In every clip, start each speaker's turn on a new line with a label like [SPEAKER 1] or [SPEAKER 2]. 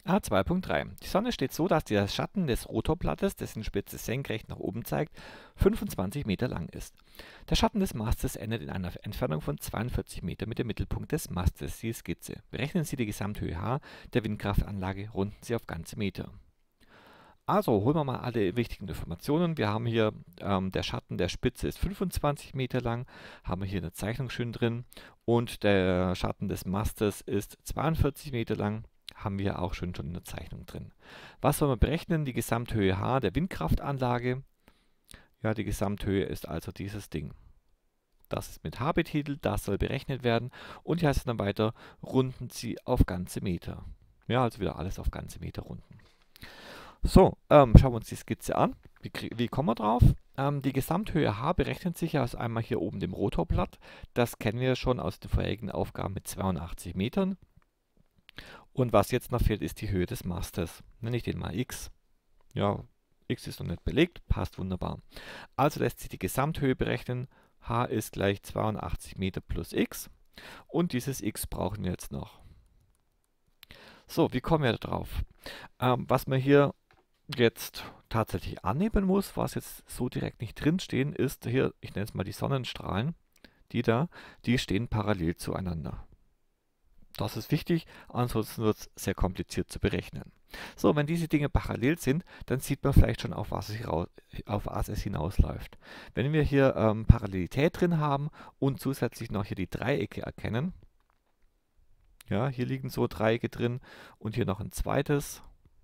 [SPEAKER 1] 2.3. Die Sonne steht so, dass der Schatten des Rotorblattes, dessen Spitze senkrecht nach oben zeigt, 25 Meter lang ist. Der Schatten des Mastes endet in einer Entfernung von 42 Meter mit dem Mittelpunkt des Mastes, siehe Skizze. Berechnen Sie die Gesamthöhe h der Windkraftanlage, runden Sie auf ganze Meter. Also holen wir mal alle wichtigen Informationen. Wir haben hier, der Schatten der Spitze ist 25 Meter lang, haben wir hier eine Zeichnung schön drin. Und der Schatten des Mastes ist 42 Meter lang, haben wir auch schon in der Zeichnung drin. Was sollen wir berechnen? Die Gesamthöhe h der Windkraftanlage. Ja, die Gesamthöhe ist also dieses Ding. Das ist mit h betitelt, das soll berechnet werden. Und hier heißt es dann weiter, runden Sie auf ganze Meter. Ja, also wieder alles auf ganze Meter runden. So, schauen wir uns die Skizze an. Wie kommen wir drauf? Die Gesamthöhe h berechnet sich aus einmal hier oben dem Rotorblatt. Das kennen wir schon aus den vorherigen Aufgaben mit 82 Metern. Und was jetzt noch fehlt, ist die Höhe des Mastes. Nenne ich den mal x. Ja, x ist noch nicht belegt, passt wunderbar. Also lässt sich die Gesamthöhe berechnen. H ist gleich 82 Meter plus x. Und dieses x brauchen wir jetzt noch. So, wie kommen wir da drauf? Was man hier jetzt tatsächlich annehmen muss, was jetzt so direkt nicht drinstehen, ist hier, ich nenne es mal die Sonnenstrahlen, die stehen parallel zueinander. Das ist wichtig, ansonsten wird es sehr kompliziert zu berechnen. So, wenn diese Dinge parallel sind, dann sieht man vielleicht schon, auf was es hinausläuft. Wenn wir hier Parallelität drin haben und zusätzlich noch hier die Dreiecke erkennen, ja, hier liegen so Dreiecke drin und hier noch ein zweites,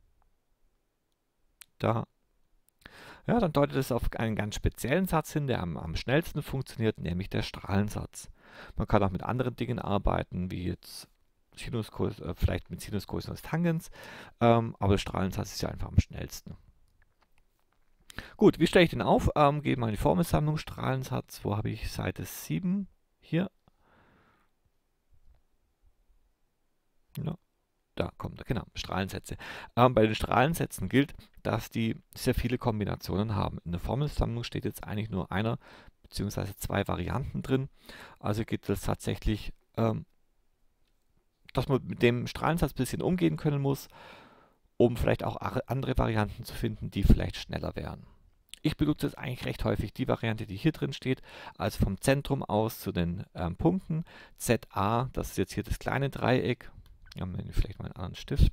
[SPEAKER 1] da. Ja, dann deutet es auf einen ganz speziellen Satz hin, der am schnellsten funktioniert, nämlich der Strahlensatz. Man kann auch mit anderen Dingen arbeiten, wie jetzt vielleicht mit Sinus, Cosinus, Tangens, aber der Strahlensatz ist ja einfach am schnellsten. Gut, wie stelle ich den auf? Gehe mal in die Formelsammlung, Strahlensatz, wo habe ich Seite 7? Hier. Ja. Da kommt er, genau, Strahlensätze. Bei den Strahlensätzen gilt, dass die sehr viele Kombinationen haben. In der Formelsammlung steht jetzt eigentlich nur einer bzw. zwei Varianten drin. Also geht es tatsächlich, dass man mit dem Strahlensatz ein bisschen umgehen können muss, um vielleicht auch andere Varianten zu finden, die vielleicht schneller wären. Ich benutze jetzt eigentlich recht häufig die Variante, die hier drin steht, also vom Zentrum aus zu den Punkten. ZA, das ist jetzt hier das kleine Dreieck. Haben wir vielleicht mal einen anderen Stift.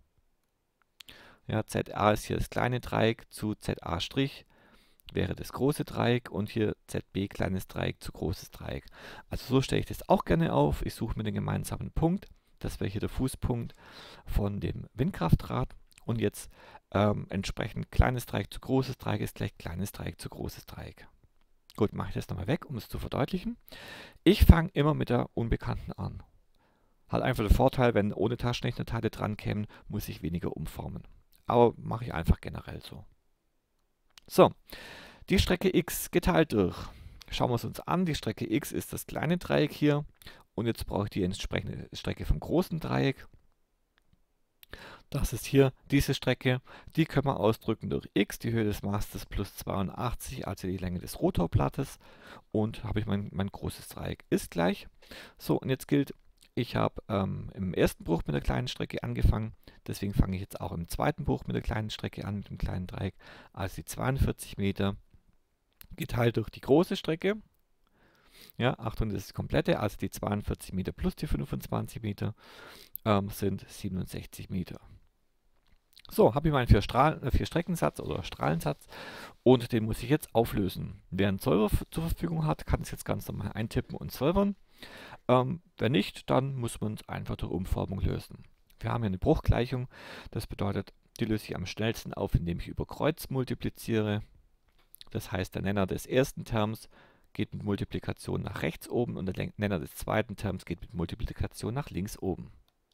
[SPEAKER 1] Ja, ZA ist hier das kleine Dreieck zu ZA' wäre das große Dreieck und hier ZB kleines Dreieck zu großes Dreieck. Also so stelle ich das auch gerne auf. Ich suche mir den gemeinsamen Punkt. Das wäre hier der Fußpunkt von dem Windkraftrad. Und jetzt entsprechend kleines Dreieck zu großes Dreieck ist gleich kleines Dreieck zu großes Dreieck. Gut, mache ich das nochmal weg, um es zu verdeutlichen. Ich fange immer mit der Unbekannten an. Hat einfach den Vorteil, wenn ohne Taschenrechnerteile dran kämen, muss ich weniger umformen. Aber mache ich einfach generell so. So, die Strecke x geteilt durch. Schauen wir es uns an. Die Strecke x ist das kleine Dreieck hier. Und jetzt brauche ich die entsprechende Strecke vom großen Dreieck. Das ist hier diese Strecke. Die können wir ausdrücken durch x, die Höhe des Mastes plus 82, also die Länge des Rotorblattes. Und habe ich mein großes Dreieck ist gleich. So, und jetzt gilt, ich habe im ersten Bruch mit der kleinen Strecke angefangen, deswegen fange ich jetzt auch im zweiten Bruch mit der kleinen Strecke an, mit dem kleinen Dreieck, also die 42 Meter geteilt durch die große Strecke. Ja, Achtung, das ist die komplette, also die 42 Meter plus die 25 Meter sind 67 Meter. So, habe ich meinen Vier-Streckensatz oder Strahlensatz und den muss ich jetzt auflösen. Wer einen Solver zur Verfügung hat, kann es jetzt ganz normal eintippen und solvern. Wenn nicht, dann muss man es einfach durch Umformung lösen. Wir haben hier eine Bruchgleichung, das bedeutet, die löse ich am schnellsten auf, indem ich über Kreuz multipliziere. Das heißt, der Nenner des ersten Terms geht mit Multiplikation nach rechts oben und der Nenner des zweiten Terms geht mit Multiplikation nach links oben.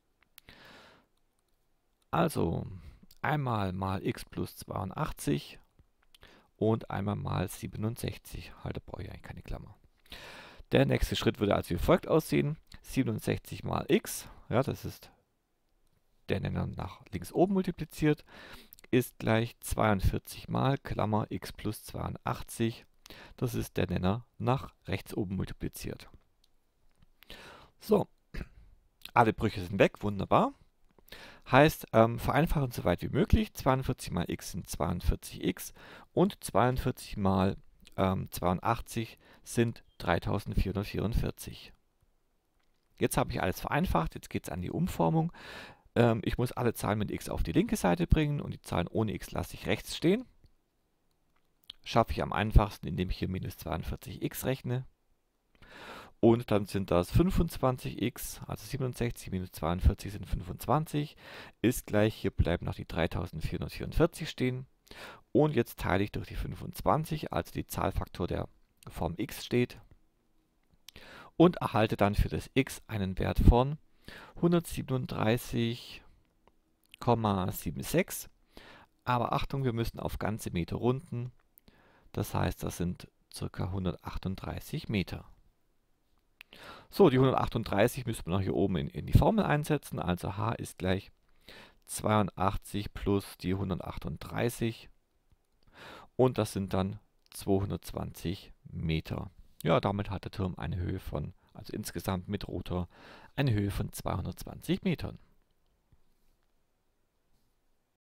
[SPEAKER 1] Also einmal mal x plus 82 und einmal mal 67. Halt, da brauche ich eigentlich keine Klammer. Der nächste Schritt würde also wie folgt aussehen. 67 mal x, ja, das ist der Nenner nach links oben multipliziert, ist gleich 42 mal Klammer x plus 82. Das ist der Nenner nach rechts oben multipliziert. So, alle Brüche sind weg, wunderbar. Heißt, vereinfachen so weit wie möglich. 42 mal x sind 42x und 42 mal 82 sind 3444. Jetzt habe ich alles vereinfacht, jetzt geht es an die Umformung. Ich muss alle Zahlen mit x auf die linke Seite bringen und die Zahlen ohne x lasse ich rechts stehen. Schaffe ich am einfachsten, indem ich hier minus 42x rechne. Und dann sind das 25x, also 67 minus 42 sind 25, ist gleich, hier bleiben noch die 3444 stehen. Und jetzt teile ich durch die 25, also die Zahlfaktor der Form x steht. Und erhalte dann für das x einen Wert von 137,76. Aber Achtung, wir müssen auf ganze Meter runden. Das heißt, das sind ca. 138 Meter. So, die 138 müssen wir noch hier oben in die Formel einsetzen. Also h ist gleich 82 plus die 138. Und das sind dann 220 Meter. Ja, damit hat der Turm eine Höhe von, also insgesamt mit Rotor, eine Höhe von 220 Metern.